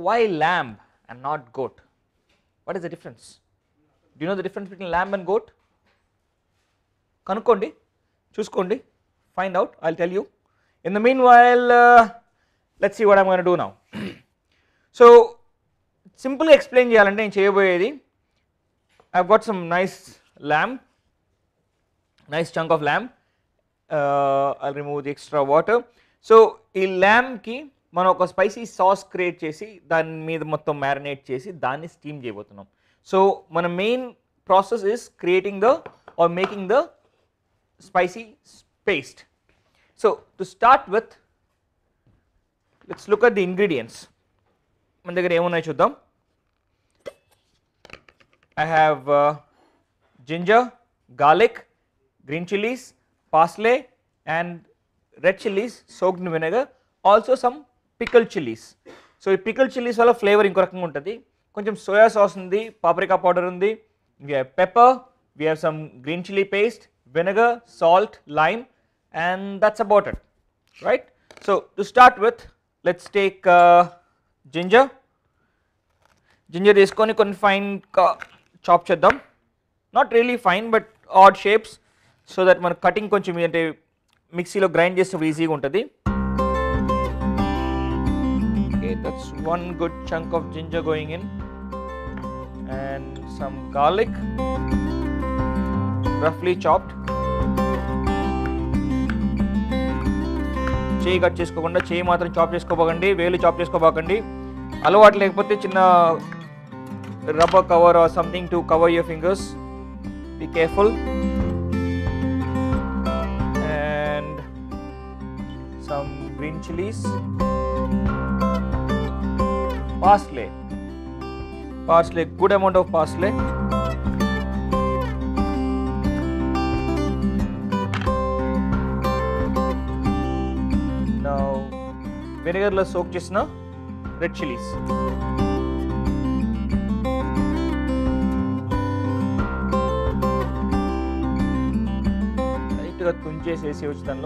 why lamb and not goat? What is the difference? Do you know the difference between lamb and goat? Kanukondi, chuskondi, find out. I'll tell you. In the meanwhile, let's see what I'm going to do now. So simply explain cheyalante nenu cheyaboyedi, I've got some nice lamb, nice chunk of lamb. I'll remove the extra water. So ee lamb ki మనం ఒక spicy sauce create చేసి దాని మీద మొత్తం marinate చేసి దాన్ని steam చేయబోతున్నాం. So మన main process is creating the or making the spicy paste. So to start with let's look at the ingredients. మన దగ్గర ఏమున్నాయి చూద్దాం. I have ginger, garlic, green chilies, parsley and red chilies soaked in vinegar, also some pickled chilies. So ఈ pickled chilies వల్ల flavour ఇంకో రకంగా ఉంటుంది. కొంచెం సోయా సాస్ ఉంది, పాప్రికా పౌడర్ ఉంది, we have pepper, we have some green chili paste, vinegar, salt, lime and that's about it, right? So to start with, let's take ginger. Ginger తీసుకొని కొన్ని fine chop చేద్దాం. Not really fine but odd shapes, so that మన cutting కొంచెం అంటే మిక్సీలో grind చేస్తే ఈజీగా ఉంటుంది. Okay, that's one good chunk of ginger going in and some garlic రఫ్లీ చాప్డ్. చేయి కట్ చేసుకోకుండా, చేయి మాత్రం చాప్ చేసుకోపోకండి, వేలు చాప్ చేసుకోపోకండి. అలవాటు లేకపోతే చిన్న rubber cover or something to cover your fingers, be careful. And some green chilies, parsley, good amount of parsley. Now vinegar lo soak chesina red chilies. తుంచేసేసి వచ్చి దానిలో,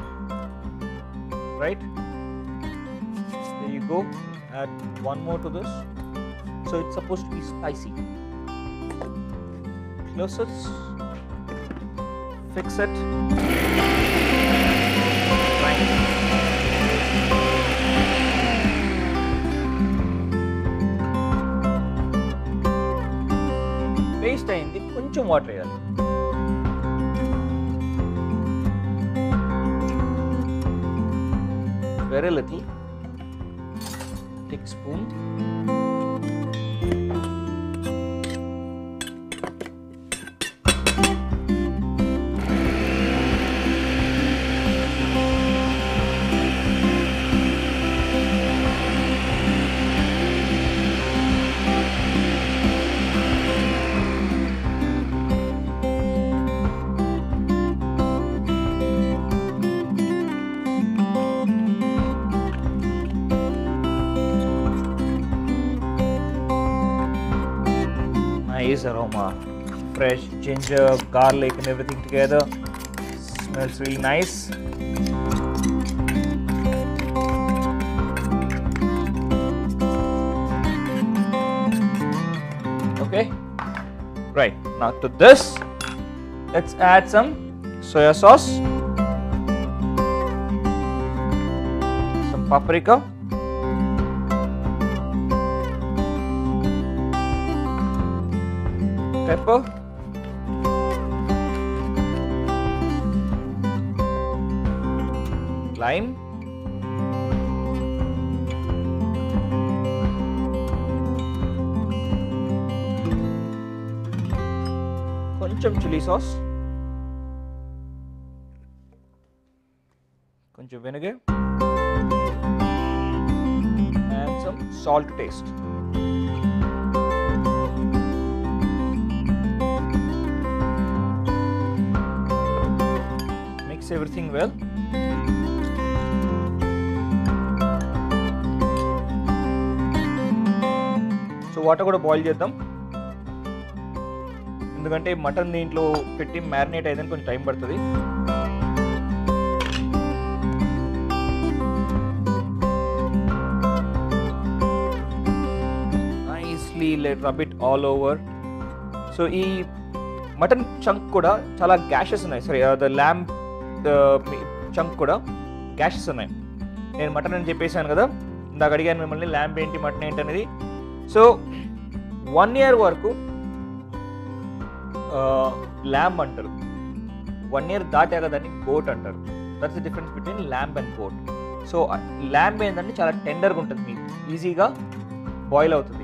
right, there you go. Add one more to this. So it's supposed to be spicy. Close it, fix it, right. Paste అయింది, కొంచెం water వేయాలి. Very little, take spoon. Nice aroma, fresh ginger, garlic and everything together. Smells really nice. Okay, right, now to this let's add some soya sauce, some paprika, pepper, lime, కొంచెం chili sauce, కొంచెం vinegar and some salt to taste. Everything well. So water కూడా boil చేద్దాం, ఎందుకంటే mutton దీంట్లో పెట్టి marinate అయ్యేదానికి కొంచెం time పడుతుంది. Rub it all over. So ఈ మటన్ చంక్ కూడా చాలా గ్యాషెస్ ఉన్నాయి, సారీ ద ల్యాంబ్ చంక్ కూడా గ్యాషెస్ ఉన్నాయి. నేను మటన్ అని చెప్పేశాను కదా, ఇందాక అడిగాను మిమ్మల్ని ల్యాంబ్ ఏంటి మటన్ ఏంటి అనేది. సో 1 year వరకు ల్యాంబ్ అంటారు, 1 year దాటాక దాన్ని గోట్ అంటారు. That's the difference between lamb and goat. So lamb ఏంటంటే చాలా టెండర్గా ఉంటుంది, మీకు ఈజీగా బాయిల్ అవుతుంది.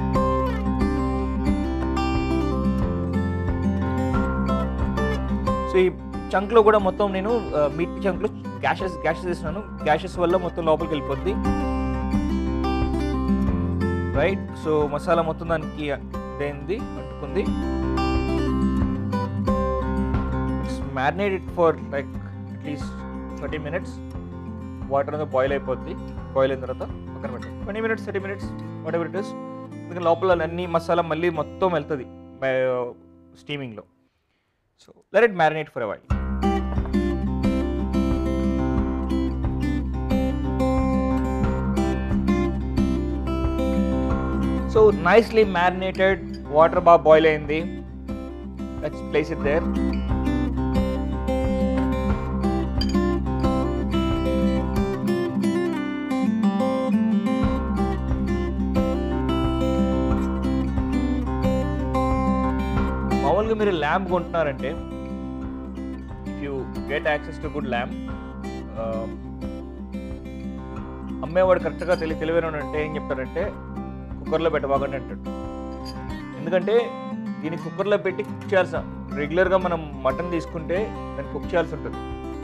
సో ఈ చంక్లో కూడా మొత్తం నేను మీట్ చంక్లో గ్యాషెస్ ఇస్తున్నాను, గ్యాషెస్ వల్ల మొత్తం లోపలికి వెళ్ళిపోద్ది. రైట్, సో మసాలా మొత్తం దానికి ఇదైంది, అంటుకుంది. It's marinated for like at least 30 minutes. Water అంతా బాయిల్ అయిపోద్ది, బాయిల్ అయిన తర్వాత పక్కన పెట్టండి. 20 minutes 30 minutes whatever it is. ఎందుకంటే లోపల అన్ని మసాలా మళ్ళీ మొత్తం వెళ్తుంది స్టీమింగ్లో. So let it marinate for a while. So nicely marinated, water బాగా బాయిల్ అయింది. Let's place it there. మామూలుగా మీరు ల్యాంబ్ కొంటున్నారంటే, if you get access to good lamb, అమ్మేవాడు కరెక్ట్గా తెలివైన అంటే ఏం చెప్తారంటే కుక్కర్లో పెట్టబాకండి అంటాడు. ఎందుకంటే దీన్ని కుక్కర్లో పెట్టి కుక్ చేయాల్సిన, రెగ్యులర్గా మనం మటన్ తీసుకుంటే దాన్ని కుక్ చేయాల్సి ఉంటుంది.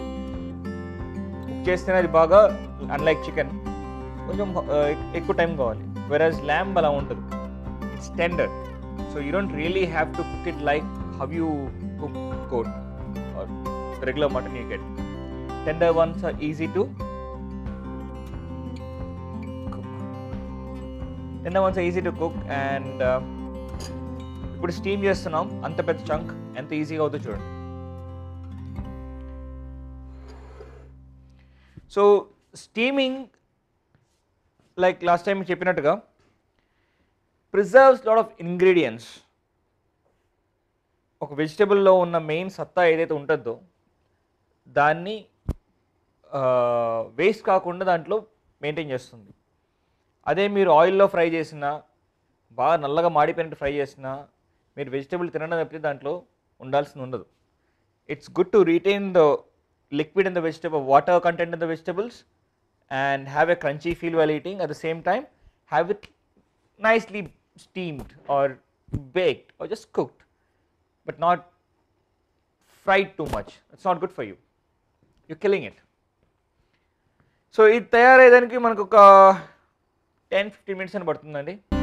కుక్ చేస్తేనే అది బాగా, అన్లైక్ చికెన్ కొంచెం ఎక్కువ టైం కావాలి. వెరాజ్ ల్యాంబ్ అలా ఉండదు, it's tender. So you don't really have to cook it like how you cook goat or regular mutton you get. Tender ones are easy to cook. Tender ones are easy to cook and ఇప్పుడు steam చేస్తున్నాం, అంత పెద్ద chunk ఎంత ఈజీగా అవుతుందో చూడండి. So steaming like last time చెప్పినట్టుగా preserves lot of ingredients. ఒక వెజిటబుల్లో ఉన్న మెయిన్ సత్తా ఏదైతే ఉంటుందో దాన్ని వేస్ట్ కాకుండా దాంట్లో మెయింటైన్ చేస్తుంది. అదే మీరు ఆయిల్లో ఫ్రై చేసినా, బాగా నల్లగా మాడిపోయినట్టు ఫ్రై చేసినా, మీరు వెజిటబుల్ తినడం తప్పితే దాంట్లో ఉండాల్సింది ఉండదు. It's good to retain the liquid in the vegetable, water content in the vegetables and have a crunchy feel while eating. At the same time, have it nicely steamed or baked or just cooked, but not fried too much. It's not good for you. You're killing it. So ఇది తయారయ్యేదానికి మనకు ఒక 10-15 minutes అని పడుతుందండి.